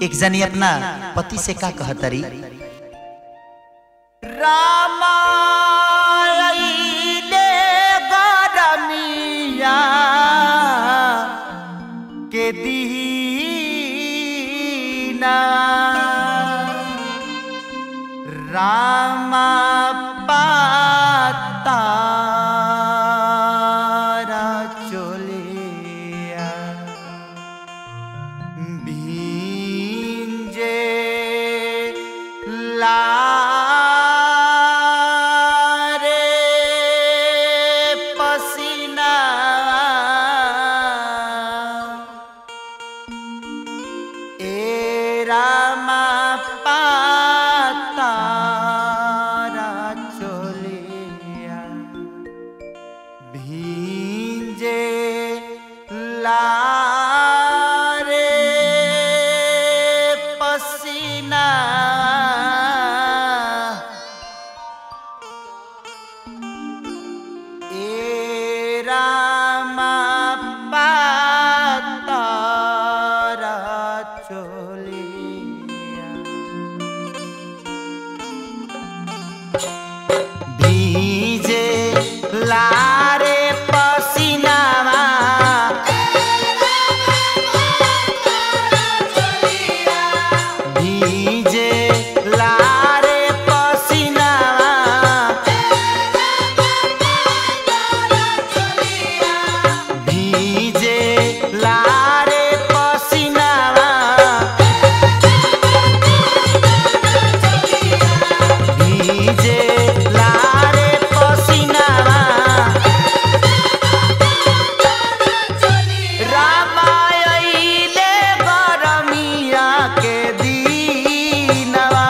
एक जनी अपना पति से का कहतरी, रामा आइले गरमिया के दीना, रामा पातारा चोलिया भींजे लारे पसीना, ए रामा पातारा चोलिया भींजे लारे पसीना, ए रामा पातारा चोलिया भीजे लारे पसीनावा, भीजे लारे पसीनावा, भीजे लारे पसीनावा, भीजे लारे पसीनावा, रामा आइले गरमिया के दीनवा,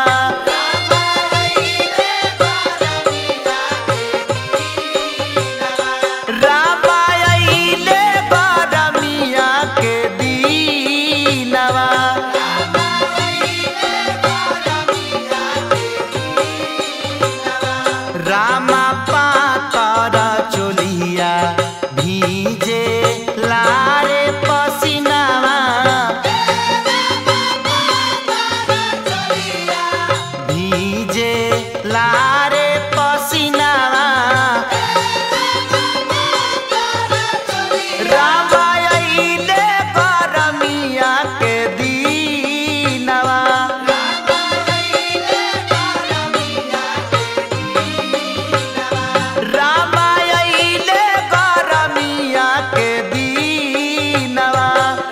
रामा आइले गरमिया के दीनवा, रामा पातारा चोलिया भीजे लारे पसीनावा, भीजे लारे पसीनावा, रामा आइले गरमिया के दीनवा, रामा आइले गरमिया के दीनवा,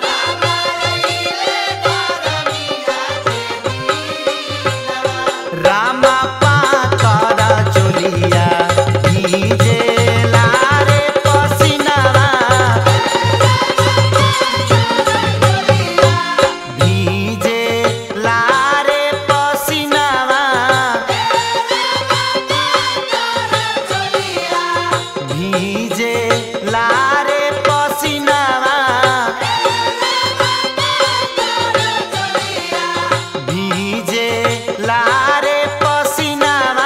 रामा पातारा चोलिया भीजे लारे पसीनावा, भीजे लारे पसीनावा, भीजे लारे पसीनावा, भीजे लारे पसीनावा,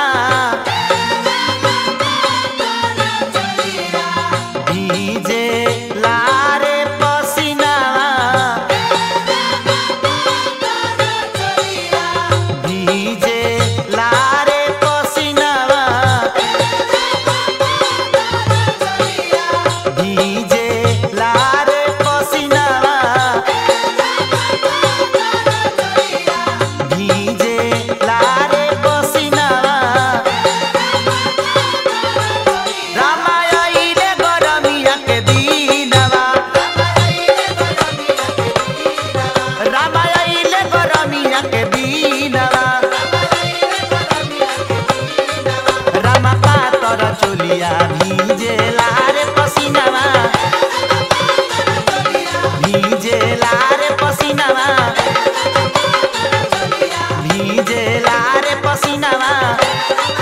भीजे लारे पसीनावा, भीजे लारे पसीनावा, भीजे लारे पसीनावा, भीजे लारे पसीनावा, रामा आइले गरमिया के दीनवा, रामा आइले गरमिया के दीनवा, रामा पातारा चोलिया भीजे लारे पसीनावा, भीजे लारे पसीनावा, भीजे लारे पसीनावा,